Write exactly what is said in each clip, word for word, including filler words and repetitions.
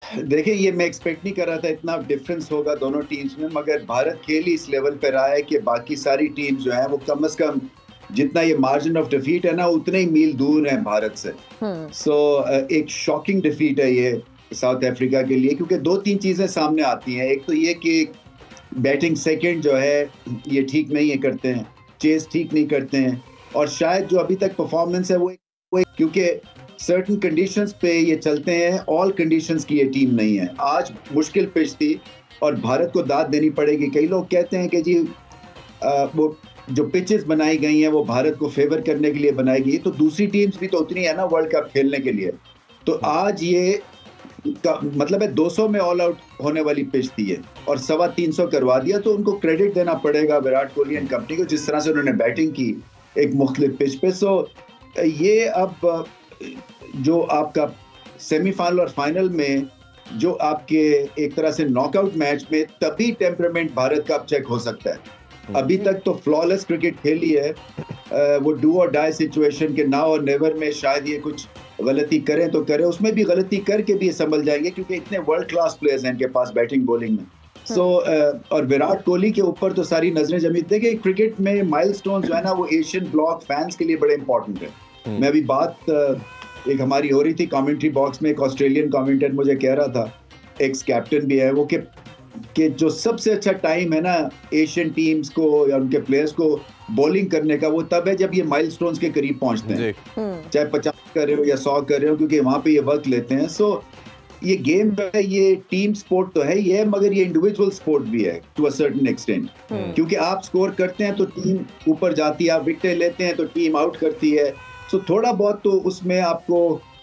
देखिए, ये मैं एक्सपेक्ट नहीं कर रहा था इतना डिफरेंस होगा दोनों टीम्स में, मगर भारत खेल ही इस लेवल पे रहा है कि बाकी सारी टीम जो है वो कम से कम जितना ये मार्जिन ऑफ डिफीट है ना, उतने ही मील दूर है भारत से। हम्म। सो so, एक शॉकिंग डिफीट है ये साउथ अफ्रीका के लिए, क्योंकि दो तीन चीजें सामने आती हैं। एक तो ये कि बैटिंग सेकंड जो है ये ठीक नहीं है करते हैं, चेस ठीक नहीं करते हैं, और शायद जो अभी तक परफॉर्मेंस है वो वो क्योंकि सर्टन कंडीशंस पे ये चलते हैं, ऑल कंडीशंस की ये टीम नहीं है। आज मुश्किल पिच थी और भारत को दाद देनी पड़ेगी। कई लोग कहते हैं कि जी आ, वो जो पिचेस बनाई गई हैं वो भारत को फेवर करने के लिए बनाई गई, तो दूसरी टीम्स भी तो उतनी है ना वर्ल्ड कप खेलने के लिए। तो आज ये का मतलब है दो सौ में ऑल आउट होने वाली पिच थी ये, और सवा तीन सौ करवा दिया। तो उनको क्रेडिट देना पड़ेगा विराट कोहली एंड कंपनी को, जिस तरह से उन्होंने बैटिंग की एक मुख्तलिफ पिच पे। सो ये अब जो आपका सेमीफाइनल और फाइनल में जो आपके एक तरह से नॉकआउट मैच में, तभी टेम्परामेंट भारत का अब चेक हो सकता है। अभी तक तो फ्लॉलेस क्रिकेट खेली है, वो डू और डाई सिचुएशन के नाउ और नेवर में शायद ये कुछ गलती करें तो करें, उसमें भी गलती करके भी संभल जाएंगे, क्योंकि इतने वर्ल्ड क्लास प्लेयर्स हैं इनके पास बैटिंग बॉलिंग में। सो so, uh, और विराट कोहली के ऊपर तो सारी नजरें जमी। देखिए, क्रिकेट में माइलस्टोन जो है ना वो एशियन ब्लॉक फैंस के लिए बड़े इंपॉर्टेंट है। मैं अभी बात uh, एक हमारी हो रही थी कमेंट्री बॉक्स में, एक ऑस्ट्रेलियन कमेंटेटर मुझे कह रहा था, एक्स कैप्टन भी है वो, कि कि जो सबसे अच्छा टाइम है ना एशियन टीम्स को या उनके प्लेयर्स को बॉलिंग करने का, वो तब है जब ये माइलस्टोन्स के करीब पहुंचते हैं, चाहे पचास कर रहे हो या सौ कर रहे हो, क्योंकि वहां पे ये वक्त लेते हैं। सो ये गेम जो है ये टीम स्पोर्ट तो है ही है, मगर ये इंडिविजुअल स्पोर्ट भी है टू अ सर्टेन एक्सटेंट, क्योंकि आप स्कोर करते हैं तो टीम ऊपर जाती है, आप विकेट लेते हैं तो टीम आउट करती है। सो थोड़ा बहुत तो उसमें आपको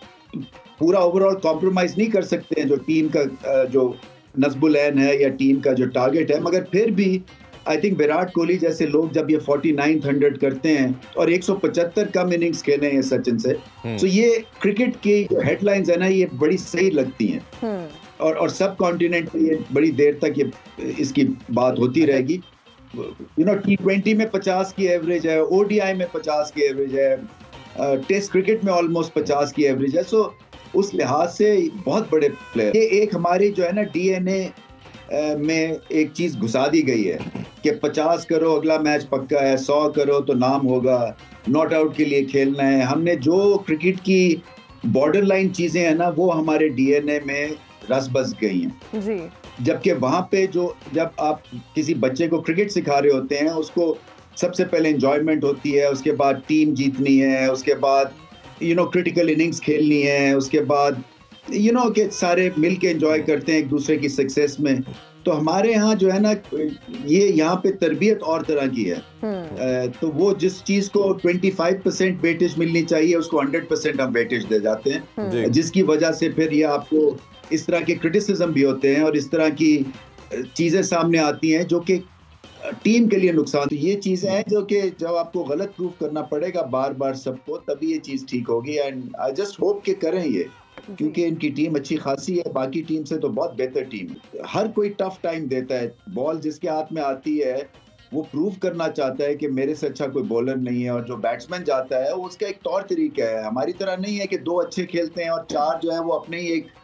पूरा ओवरऑल कॉम्प्रोमाइज नहीं कर सकते हैं जो टीम का जो नस्बुल ऐन है या टीम का जो टारगेट है। मगर फिर भी आई थिंक विराट कोहली जैसे लोग जब ये उनचास हंड्रेड करते हैं और एक सौ पचहत्तर कम इनिंग्स खेले हैं सचिन से, तो ये क्रिकेट की जो हेडलाइंस है ना ये बड़ी सही लगती हैं, और और सब कॉन्टिनेंट में ये बड़ी देर तक ये इसकी बात होती रहेगी। यू नो टी ट्वेंटी में पचास की एवरेज है, ओडीआई में पचास की एवरेज है, टेस्ट क्रिकेट में ऑलमोस्ट पचास की एवरेज है। सो उस लिहाज से बहुत बड़े प्लेयर। ये एक हमारी जो है ना डीएनए में एक चीज घुसा दी गई है कि पचास करो अगला मैच पक्का है, सौ करो तो नाम होगा, नॉट आउट के लिए खेलना है। हमने जो क्रिकेट की बॉर्डर लाइन चीजें हैं ना वो हमारे डीएनए में रस बस गई हैं जी। जबकि वहां पे जो जब आप किसी बच्चे को क्रिकेट सिखा रहे होते हैं, उसको सबसे पहले एंजॉयमेंट होती है, उसके बाद टीम जीतनी है, उसके बाद यू नो क्रिटिकल इनिंग्स खेलनी है, उसके बाद यू नो के सारे मिल के एंजॉय करते हैं एक दूसरे की सक्सेस में। तो हमारे यहाँ जो है ना ये यहाँ पे तरबियत और तरह की है, तो वो जिस चीज को पच्चीस परसेंट वेटेज मिलनी चाहिए उसको सौ परसेंट हम वेटेज दे जाते हैं, जिसकी वजह से फिर ये आपको इस तरह के क्रिटिसिज्म भी होते हैं और इस तरह की चीजें सामने आती हैं जो कि टीम के लिए नुकसान। ये चीजें हैं जो कि जब आपको गलत प्रूफ करना पड़ेगा बार बार सबको, तभी ये चीज ठीक होगी। एंड आई जस्ट होप कि करें ये, क्योंकि इनकी टीम अच्छी खासी है, बाकी टीम से तो बहुत बेहतर टीम है। हर कोई टफ टाइम देता है, बॉल जिसके हाथ में आती है वो प्रूव करना चाहता है कि मेरे से अच्छा कोई बॉलर नहीं है, और जो बैट्समैन जाता है उसका एक तौर तरीका है। हमारी तरह नहीं है कि दो अच्छे खेलते हैं और चार जो है वो अपने ही एक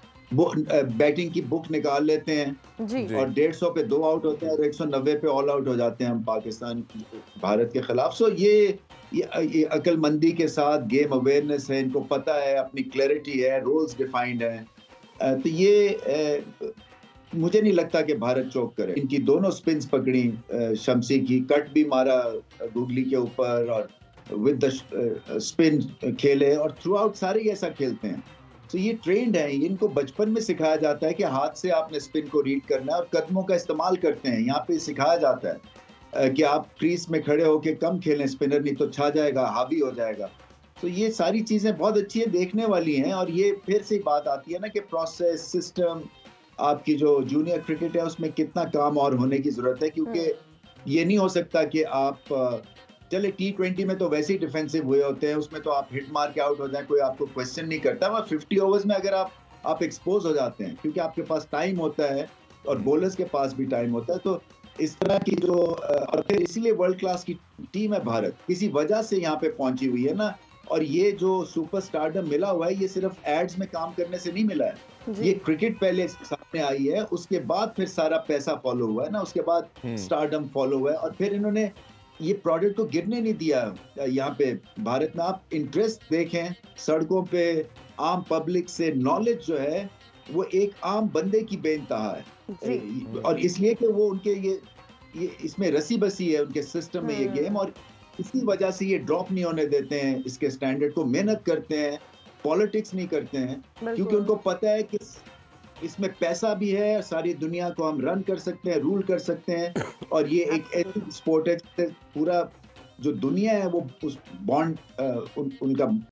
बैटिंग की बुक निकाल लेते हैं जी। और डेढ़ सौ पे दो आउट होते हैं और एक सौ नब्बे पे ऑल आउट हो जाते हैं हम पाकिस्तान भारत के खिलाफ। सो ये ये, ये अक्लमंदी के साथ गेम अवेयरनेस है, इनको पता है, अपनी क्लैरिटी है, रूल्स डिफाइंड है। तो ये मुझे नहीं लगता कि भारत चौक करे। इनकी दोनों स्पिन्स पकड़ी, शमसी की कट भी मारा गुगली के ऊपर और विद द स्पिन खेले, और थ्रू आउट सारे ऐसा खेलते हैं। तो ये ट्रेंड है, इनको बचपन में सिखाया जाता है कि हाथ से आपने स्पिन को रीड करना है और कदमों का इस्तेमाल करते हैं। यहाँ पे सिखाया जाता है कि आप क्रीज में खड़े होके कम खेलें स्पिनर, नहीं तो छा जाएगा, हावी हो जाएगा। तो ये सारी चीजें बहुत अच्छी है, देखने वाली हैं। और ये फिर से बात आती है ना कि प्रोसेस सिस्टम, आपकी जो जूनियर क्रिकेट है उसमें कितना काम और होने की जरूरत है, क्योंकि ये नहीं हो सकता कि आप चले टी ट्वेंटी में तो वैसे ही डिफेंसिव हुए होते हैं, उसमें तो आप हिट मार के आउट हो जाए, कोई आपको क्वेश्चन नहीं करता। वह फिफ्टी ओवर्स में अगर आप आप एक्सपोज हो जाते हैं, क्योंकि आपके पास टाइम होता है और बॉलर्स के पास भी टाइम होता है। तो इस तरह की जो, और फिर इसीलिए वर्ल्ड क्लास की टीम है भारत, किसी वजह से यहाँ पे पहुंची हुई है ना। और ये जो सुपर स्टारडम मिला हुआ है ये सिर्फ एड्स में काम करने से नहीं मिला है, ये क्रिकेट पहले सामने आई है, उसके बाद फिर सारा पैसा फॉलो हुआ है ना, उसके बाद स्टारडम फॉलो हुआ है, और फिर इन्होंने ये प्रोडक्ट को गिरने नहीं दिया। यहाँ पे भारत में आप इंटरेस्ट देखें, सड़कों पे आम पब्लिक से नॉलेज जो है वो एक आम बंदे की बेनतहा है, और इसलिए कि वो उनके ये ये इसमें रसी बसी है उनके सिस्टम में ये गेम, और इसी वजह से ये ड्रॉप नहीं होने देते हैं इसके स्टैंडर्ड को, मेहनत करते हैं, पॉलिटिक्स नहीं करते हैं, क्योंकि उनको पता है कि इसमें पैसा भी है, सारी दुनिया को हम रन कर सकते हैं, रूल कर सकते हैं, और ये एक ऐसी स्पोर्ट है पूरा जो दुनिया है वो उस बॉन्ड उन, उनका